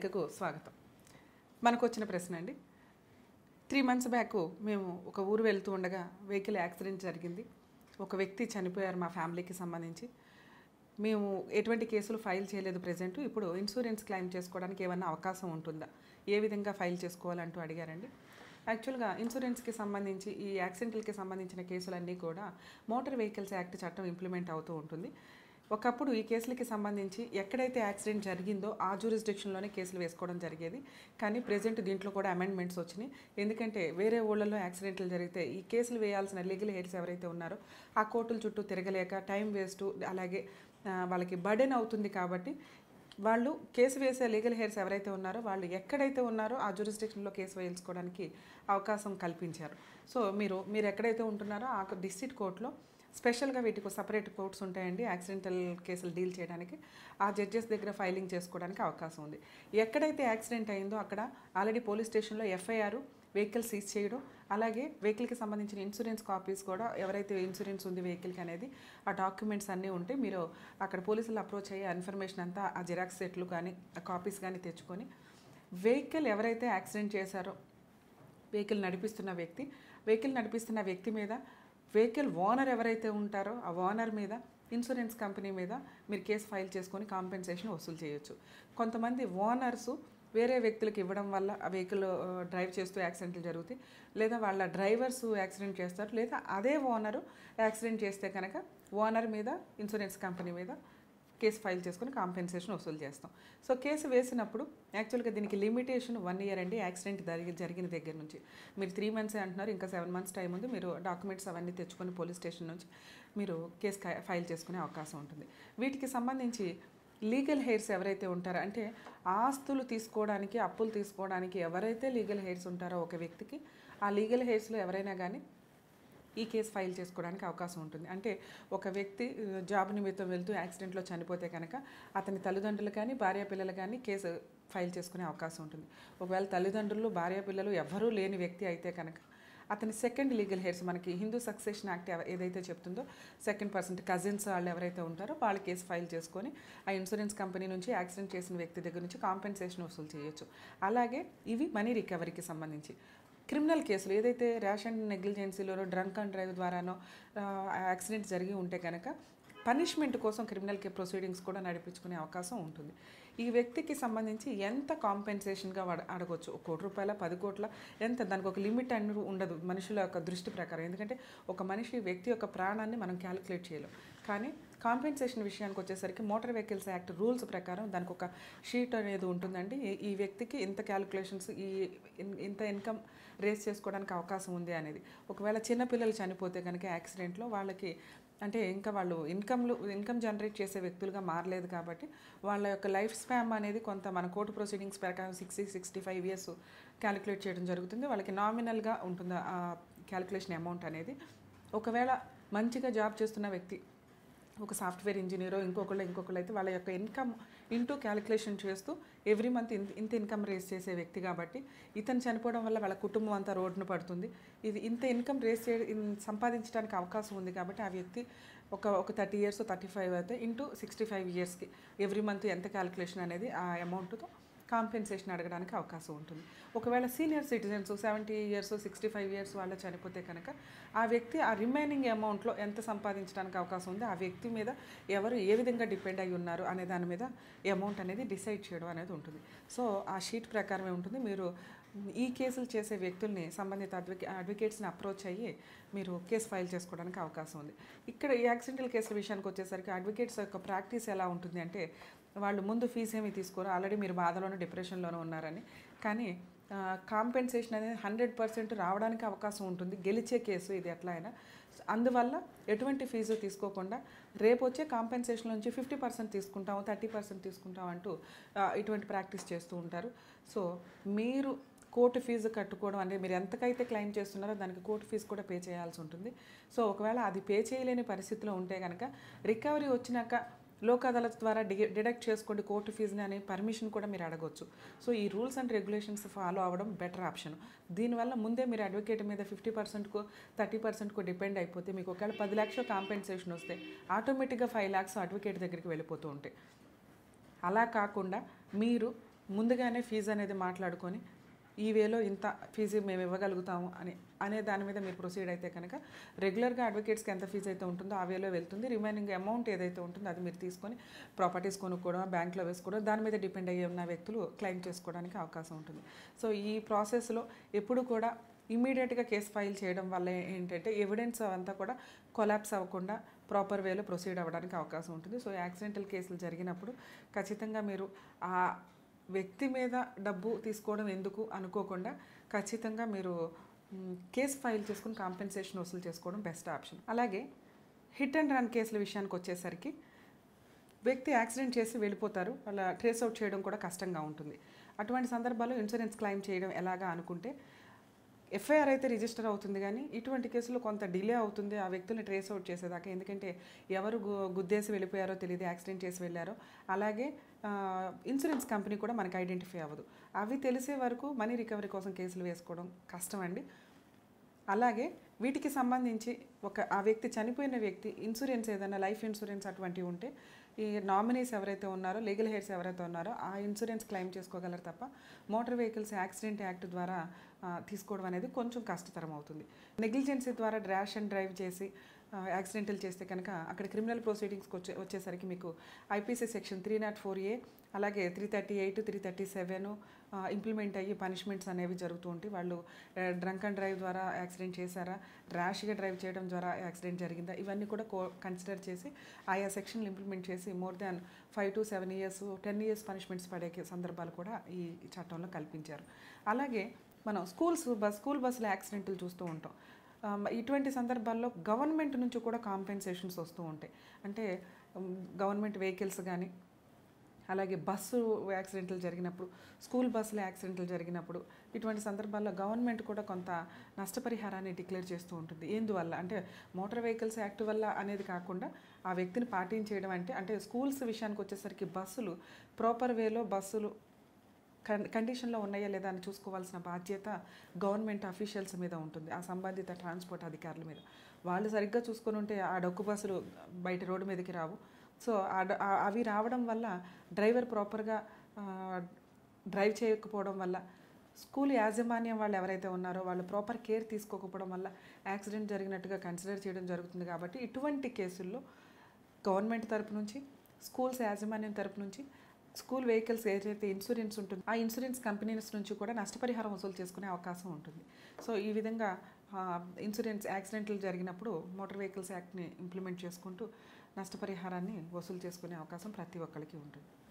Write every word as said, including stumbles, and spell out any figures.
కథకు స్వాగతం. మనకు వచ్చిన ప్రశ్న అండి. త్రీ మంత్స్ బ్యాక్ మేము ఒక ఊరు వెళ్తూ ఉండగా వెహికల్ యాక్సిడెంట్ జరిగింది. ఒక వ్యక్తి చనిపోయారు మా ఫ్యామిలీకి సంబంధించి. మేము ఎటువంటి కేసులు ఫైల్ చేయలేదు ప్రెజెంట్. ఇప్పుడు ఇన్సూరెన్స్ క్లెయిమ్ చేసుకోవడానికి ఏమన్నా అవకాశం ఉంటుందా, ఏ విధంగా ఫైల్ చేసుకోవాలంటూ అడిగారండి. యాక్చువల్గా ఇన్సూరెన్స్కి సంబంధించి ఈ యాక్సిడెంట్లకి సంబంధించిన కేసులన్నీ కూడా మోటార్ వెహికల్స్ యాక్ట్ చట్టం ఇంప్లిమెంట్ అవుతూ ఉంటుంది. ఒకప్పుడు ఈ కేసులకి సంబంధించి ఎక్కడైతే యాక్సిడెంట్ జరిగిందో ఆ జ్యూరిస్డిక్షన్లోనే కేసులు వేసుకోవడం జరిగేది. కానీ ప్రెజెంట్ దీంట్లో కూడా అమెండ్మెంట్స్ వచ్చినాయి. ఎందుకంటే వేరే ఊళ్ళల్లో యాక్సిడెంట్లు జరిగితే ఈ కేసులు వేయాల్సిన లీగల్ హెయిర్స్ ఎవరైతే ఉన్నారో ఆ కోర్టుల చుట్టూ తిరగలేక టైం వేస్ట్, అలాగే వాళ్ళకి బర్డెన్ అవుతుంది. కాబట్టి వాళ్ళు కేసు వేసే లీగల్ హెయిర్స్ ఎవరైతే ఉన్నారో వాళ్ళు ఎక్కడైతే ఉన్నారో ఆ జ్యూరిస్డిక్షన్లో కేసు వేయించుకోవడానికి అవకాశం కల్పించారు. సో మీరు మీరు ఎక్కడైతే ఉంటున్నారో ఆ డిస్ట్రిక్ట్ కోర్టులో స్పెషల్గా వీటికి సపరేట్ కోర్ట్స్ ఉంటాయండి యాక్సిడెంటల్ కేసులు డీల్ చేయడానికి. ఆ జడ్జెస్ దగ్గర ఫైలింగ్ చేసుకోవడానికి అవకాశం ఉంది. ఎక్కడైతే యాక్సిడెంట్ అయిందో అక్కడ ఆల్రెడీ పోలీస్ స్టేషన్లో ఎఫ్ఐఆర్, వెహికల్ సీజ్ చేయడం, అలాగే వెహికల్కి సంబంధించిన ఇన్సూరెన్స్ కాపీస్ కూడా ఎవరైతే ఇన్సూరెన్స్ ఉంది వెహికల్కి అనేది ఆ డాక్యుమెంట్స్ అన్నీ ఉంటే మీరు అక్కడ పోలీసులు అప్రోచ్ అయ్యే ఇన్ఫర్మేషన్ అంతా ఆ జిరాక్స్ సెట్లు కానీ ఆ కాపీస్ కానీ తెచ్చుకొని వెహికల్ ఎవరైతే యాక్సిడెంట్ చేశారో వెహికల్ నడిపిస్తున్న వ్యక్తి వెహికల్ నడిపిస్తున్న వ్యక్తి మీద, వెహికల్ ఓనర్ ఎవరైతే ఉంటారో ఆ ఓనర్ మీద, ఇన్సూరెన్స్ కంపెనీ మీద మీరు కేసు ఫైల్ చేసుకొని కాంపెన్సేషన్ వసూలు చేయొచ్చు. కొంతమంది ఓనర్సు వేరే వ్యక్తులకు ఇవ్వడం వల్ల ఆ వెహికల్ డ్రైవ్ చేస్తూ యాక్సిడెంట్లు జరుగుతాయి, లేదా వాళ్ళ డ్రైవర్స్ యాక్సిడెంట్ చేస్తారు, లేదా అదే ఓనరు యాక్సిడెంట్ చేస్తే కనుక ఓనర్ మీద, ఇన్సూరెన్స్ కంపెనీ మీద కేసు ఫైల్ చేసుకుని కాంపెన్సేషన్ వసూలు చేస్తాం. సో కేసు వేసినప్పుడు యాక్చువల్గా దీనికి లిమిటేషన్ వన్ ఇయర్ అండి. యాక్సిడెంట్ జరిగి జరిగిన దగ్గర నుంచి మీరు త్రీ మంత్స్ అంటున్నారు, ఇంకా సెవెన్ మంత్స్ టైం ఉంది. మీరు డాక్యుమెంట్స్ అవన్నీ తెచ్చుకొని పోలీస్ స్టేషన్ నుంచి మీరు కేసు ఫైల్ చేసుకునే అవకాశం ఉంటుంది. వీటికి సంబంధించి లీగల్ హెయిర్స్ ఎవరైతే ఉంటారో, అంటే ఆస్తులు తీసుకోవడానికి, అప్పులు తీసుకోవడానికి ఎవరైతే లీగల్ హెయిర్స్ ఉంటారో ఒక వ్యక్తికి, ఆ లీగల్ హెయిర్స్లో ఎవరైనా కానీ ఈ కేసు ఫైల్ చేసుకోవడానికి అవకాశం ఉంటుంది. అంటే ఒక వ్యక్తి జాబ్ నిమిత్తం వెళ్తూ యాక్సిడెంట్లో చనిపోతే కనుక అతని తల్లిదండ్రులు కానీ భార్య పిల్లలు కానీ కేసు ఫైల్ చేసుకునే అవకాశం ఉంటుంది. ఒకవేళ తల్లిదండ్రులు భార్య పిల్లలు ఎవ్వరూ లేని వ్యక్తి అయితే కనుక అతని సెకండ్ లీగల్ హెయిర్స్, మనకి హిందూ సక్సెషన్ యాక్ట్ ఏదైతే చెప్తుందో సెకండ్ పర్సెంట్ కజిన్స్ వాళ్ళు ఎవరైతే ఉంటారో వాళ్ళ కేసు ఫైల్ చేసుకొని ఆ ఇన్సూరెన్స్ కంపెనీ నుంచి యాక్సిడెంట్ చేసిన వ్యక్తి దగ్గర నుంచి కాంపెన్సేషన్ వసూలు చేయొచ్చు. అలాగే ఇవి మనీ రికవరీకి సంబంధించి. క్రిమినల్ కేసులు ఏదైతే ర్యాష్ అండ్ నెగ్లిజెన్సీలోనో, డ్రంక్ అండ్ డ్రైవ్ ద్వారానో యాక్సిడెంట్ జరిగి ఉంటే కనుక పనిష్మెంట్ కోసం క్రిమినల్ ప్రొసీడింగ్స్ కూడా నడిపించుకునే అవకాశం ఉంటుంది. ఈ వ్యక్తికి సంబంధించి ఎంత కాంపెన్సేషన్గా అడగవచ్చు, ఒక కోటి రూపాయల, పది కోట్ల, ఎంత, దానికి ఒక లిమిట్ అనేది ఉండదు మనుషుల యొక్క దృష్టి ప్రకారం. ఎందుకంటే ఒక మనిషి వ్యక్తి యొక్క ప్రాణాన్ని మనం క్యాలిక్యులేట్ చేయలేం. కానీ కాంపెన్సేషన్ విషయానికి వచ్చేసరికి మోటార్ వెహికల్స్ యాక్ట్ రూల్స్ ప్రకారం దానికి ఒక షీట్ అనేది ఉంటుందండి. ఈ వ్యక్తికి ఇంత క్యాలిక్యులేషన్స్, ఈ ఇంత ఇన్కమ్ రేస్ చేసుకోవడానికి అవకాశం ఉంది అనేది. ఒకవేళ చిన్నపిల్లలు చనిపోతే కనుక యాక్సిడెంట్లో వాళ్ళకి, అంటే ఇంకా వాళ్ళు ఇన్కమ్లు ఇన్కమ్ జనరేట్ చేసే వ్యక్తులుగా మారలేదు కాబట్టి వాళ్ళ యొక్క లైఫ్ స్పామ్ అనేది కొంత మన కోర్టు ప్రొసీడింగ్స్ ప్రకారం sixty sixty five years calculate చేయడం జరుగుతుంది. వాళ్ళకి నామినల్గా ఉంటుంది ఆ క్యాలిక్యులేషన్ అమౌంట్ అనేది. ఒకవేళ మంచిగా జాబ్ చేస్తున్న వ్యక్తి, ఒక సాఫ్ట్వేర్ ఇంజనీరో ఇంకొకళ్ళు ఇంకొకళ్ళు అయితే వాళ్ళ యొక్క ఇన్కమ్ ఇంటూ క్యాలిక్యులేషన్ చేస్తూ ఎవ్రీ మంత్ ఇంత ఇంత ఇన్కమ్ రేస్ చేసే వ్యక్తి కాబట్టి ఇతను చనిపోవడం వల్ల వాళ్ళ కుటుంబం అంతా రోడ్డున పడుతుంది. ఇది ఇంత ఇన్కమ్ రేస్ చే సంపాదించడానికి అవకాశం ఉంది కాబట్టి ఆ వ్యక్తి ఒక ఒక థర్టీ ఇయర్స్ థర్టీ ఫైవ్ అయితే ఇంటూ సిక్స్టీ ఫైవ్ ఇయర్స్కి ఎవ్రీ మంత్ ఎంత క్యాలిక్యులేషన్ అనేది ఆ అమౌంట్తో కాంపెన్సేషన్ అడగడానికి అవకాశం ఉంటుంది. ఒకవేళ senior citizens seventy years sixty five years వాళ్ళు చనిపోతే కనుక ఆ వ్యక్తి ఆ రిమైనింగ్ అమౌంట్లో ఎంత సంపాదించడానికి అవకాశం ఉంది, ఆ వ్యక్తి మీద ఎవరు ఏ విధంగా డిపెండ్ అయి ఉన్నారు అనే దాని మీద అమౌంట్ అనేది డిసైడ్ చేయడం అనేది ఉంటుంది. సో ఆ షీట్ ప్రకారమే ఉంటుంది. మీరు ఈ కేసులు చేసే వ్యక్తుల్ని, సంబంధిత అడ్వకే అడ్వకేట్స్ని అప్రోచ్ అయ్యి మీరు కేసు ఫైల్ చేసుకోవడానికి అవకాశం ఉంది. ఇక్కడ ఈ యాక్సిడెంటల్ కేసుల విషయానికి వచ్చేసరికి అడ్వకేట్స్ యొక్క ప్రాక్టీస్ ఎలా ఉంటుంది అంటే, వాళ్ళు ముందు ఫీజు ఏమి తీసుకోరు, ఆల్రెడీ మీరు బాధలోనూ డిప్రెషన్లోనూ ఉన్నారని, కానీ కాంపెన్సేషన్ అనేది హండ్రెడ్ పర్సెంట్ రావడానికి అవకాశం ఉంటుంది. గెలిచే కేసు ఇది ఎట్లా అయినా. అందువల్ల ఎటువంటి ఫీజు తీసుకోకుండా రేపు వచ్చే కాంపెన్సేషన్ నుంచి ఫిఫ్టీ పర్సెంట్ తీసుకుంటాము, థర్టీ పర్సెంట్ తీసుకుంటాం అంటూ ఇటువంటి ప్రాక్టీస్ చేస్తూ ఉంటారు. సో మీరు కోర్టు ఫీజు కట్టుకోవడం అంటే మీరు ఎంతకైతే క్లెయిమ్ చేస్తున్నారో దానికి కోర్టు ఫీజు కూడా పే చేయాల్సి ఉంటుంది. సో ఒకవేళ అది పే చేయలేని పరిస్థితిలో ఉంటే కనుక రికవరీ వచ్చినాక లోక్ అదాలత్ ద్వారా డి డిడక్ట్ చేసుకోండి కోర్టు ఫీజుని అనే పర్మిషన్ కూడా మీరు అడగవచ్చు. సో ఈ రూల్స్ అండ్ రెగ్యులేషన్స్ ఫాలో అవ్వడం బెటర్ ఆప్షన్. దీనివల్ల ముందే మీరు అడ్వకేట్ మీద ఫిఫ్టీ పర్సెంట్కు థర్టీ పర్సెంట్కు డిపెండ్ అయిపోతే మీకు ఒకవేళ పది లక్షల కాంపెన్సేషన్ వస్తే ఆటోమేటిక్గా ఫైవ్ ల్యాక్స్ అడ్వకేట్ దగ్గరికి వెళ్ళిపోతూ ఉంటాయి. అలా కాకుండా మీరు ముందుగానే ఫీజు అనేది మాట్లాడుకొని ఈ వేలో ఇంత ఫీజు మేము ఇవ్వగలుగుతాము అని అనే దాని మీద మీరు ప్రొసీడ్ అయితే కనుక రెగ్యులర్గా అడ్వకేట్స్కి ఎంత ఫీజు అయితే ఉంటుందో ఆ వేలో వెళ్తుంది. రిమైనింగ్ అమౌంట్ ఏదైతే ఉంటుందో అది మీరు తీసుకొని ప్రాపర్టీస్ కొనుక్కోవడం, బ్యాంక్లో వేసుకోవడం, దాని మీద డిపెండ్ అయ్యి ఉన్న వ్యక్తులు క్లెయిమ్ చేసుకోవడానికి అవకాశం ఉంటుంది. సో ఈ ప్రాసెస్లో ఎప్పుడు కూడా ఇమీడియట్గా కేసు ఫైల్ చేయడం వల్ల ఏంటంటే ఎవిడెన్స్ అంతా కూడా కొలాప్స్ అవ్వకుండా ప్రాపర్ వేలో ప్రొసీడ్ అవ్వడానికి అవకాశం ఉంటుంది. సో యాక్సిడెంటల్ కేసులు జరిగినప్పుడు ఖచ్చితంగా మీరు ఆ వ్యక్తి మీద డబ్బు తీసుకోవడం ఎందుకు అనుకోకుండా ఖచ్చితంగా మీరు కేసు ఫైల్ చేసుకుని కాంపెన్సేషన్ వసూలు చేసుకోవడం బెస్ట్ ఆప్షన్. అలాగే హిట్ అండ్ రన్ కేసుల విషయానికి వచ్చేసరికి వ్యక్తి యాక్సిడెంట్ చేసి వెళ్ళిపోతారు, అలా ట్రేస్ అవుట్ చేయడం కూడా కష్టంగా ఉంటుంది. అటువంటి సందర్భాల్లో ఇన్సూరెన్స్ క్లెయిమ్ చేయడం ఎలాగా అనుకుంటే ఎఫ్ఐఆర్ అయితే రిజిస్టర్ అవుతుంది, కానీ ఇటువంటి కేసులో కొంత డిలే అవుతుంది ఆ వ్యక్తుల్ని ట్రేస్ అవుట్ చేసేదాకా. ఎందుకంటే ఎవరు గు గుద్దేసి వెళ్ళిపోయారో తెలియదు, యాక్సిడెంట్ చేసి వెళ్ళారో. అలాగే ఇన్సూరెన్స్ కంపెనీ కూడా మనకు ఐడెంటిఫై అవ్వదు. అవి తెలిసే వరకు మనీ రికవరీ కోసం కేసులు వేసుకోవడం కష్టం అండి. అలాగే వీటికి సంబంధించి ఒక ఆ వ్యక్తి చనిపోయిన వ్యక్తి ఇన్సూరెన్స్ ఏదైనా లైఫ్ ఇన్సూరెన్స్ అటువంటివి ఉంటే ఈ నామినీస్ ఎవరైతే ఉన్నారో, లీగల్ హెయిర్స్ ఎవరైతే ఉన్నారో ఆ ఇన్సూరెన్స్ క్లెయిమ్ చేసుకోగలరు తప్ప మోటార్ వెహికల్స్ యాక్సిడెంట్ యాక్ట్ ద్వారా తీసుకోవడం అనేది కొంచెం కష్టతరం అవుతుంది. నెగ్లిజెన్సీ ద్వారా ర్యాష్ అండ్ డ్రైవ్ చేసి యాక్సిడెంటల్ చేస్తే కనుక అక్కడ క్రిమినల్ ప్రొసీడింగ్స్కి వచ్చే వచ్చేసరికి మీకు IPC section three not four A అలాగే three thirty eight three thirty seven implement అయ్యి పనిష్మెంట్స్ అనేవి జరుగుతూ ఉంటాయి. వాళ్ళు డ్రంక్ అండ్ డ్రైవ్ ద్వారా యాక్సిడెంట్ చేశారా, ర్యాష్గా డ్రైవ్ చేయడం ద్వారా యాక్సిడెంట్ జరిగిందా, ఇవన్నీ కూడా కో కన్సిడర్ చేసి ఆయా సెక్షన్లు ఇంప్లిమెంట్ చేసి more than five to seven years ten years punishments పడే సందర్భాలు కూడా ఈ చట్టంలో కల్పించారు. అలాగే మనం స్కూల్స్ బస్ స్కూల్ బస్సుల యాక్సిడెంట్లు చూస్తూ ఉంటాం. ఇటువంటి సందర్భాల్లో గవర్నమెంట్ నుంచి కూడా కాంపెన్సేషన్స్ వస్తూ ఉంటాయి. అంటే గవర్నమెంట్ వెహికల్స్ కానీ అలాగే బస్సు యాక్సిడెంట్లు జరిగినప్పుడు, స్కూల్ బస్సుల యాక్సిడెంట్లు జరిగినప్పుడు ఇటువంటి సందర్భాల్లో గవర్నమెంట్ కూడా కొంత నష్టపరిహారాన్ని డిక్లేర్ చేస్తూ ఉంటుంది. ఎందువల్ల అంటే మోటార్ వెహికల్స్ యాక్ట్ వల్ల అనేది కాకుండా ఆ వ్యక్తిని పాటించేయడం అంటే అంటే స్కూల్స్ విషయానికి వచ్చేసరికి బస్సులు ప్రాపర్ వేలో బస్సులు కన్ కండిషన్లో ఉన్నాయా లేదా అని చూసుకోవాల్సిన బాధ్యత గవర్నమెంట్ అఫీషియల్స్ మీద ఉంటుంది, ఆ సంబంధిత ట్రాన్స్పోర్ట్ అధికారుల మీద. వాళ్ళు సరిగ్గా చూసుకొని ఉంటే ఆ డొక్కు బస్సులు బయట రోడ్డు మీదకి రావు. సో అవి రావడం వల్ల డ్రైవర్ ప్రాపర్గా డ్రైవ్ చేయకపోవడం వల్ల, స్కూల్ యాజమాన్యం వాళ్ళు ఎవరైతే ఉన్నారో వాళ్ళు ప్రాపర్ కేర్ తీసుకోకపోవడం వల్ల యాక్సిడెంట్ జరిగినట్టుగా కన్సిడర్ చేయడం జరుగుతుంది. కాబట్టి ఇటువంటి కేసుల్లో గవర్నమెంట్ తరపు నుంచి, స్కూల్స్ యాజమాన్యం తరపు నుంచి, స్కూల్ వెహికల్స్ ఏదైతే ఇన్సూరెన్స్ ఉంటుందో ఆ ఇన్సూరెన్స్ కంపెనీస్ నుంచి కూడా నష్టపరిహారం వసూలు చేసుకునే అవకాశం ఉంటుంది. సో ఈ విధంగా ఇన్సూరెన్స్ యాక్సిడెంట్లు జరిగినప్పుడు మోటార్ వెహికల్స్ యాక్ట్ని ఇంప్లిమెంట్ చేసుకుంటూ నష్టపరిహారాన్ని వసూలు చేసుకునే అవకాశం ప్రతి ఒక్కరికి ఉంటుంది.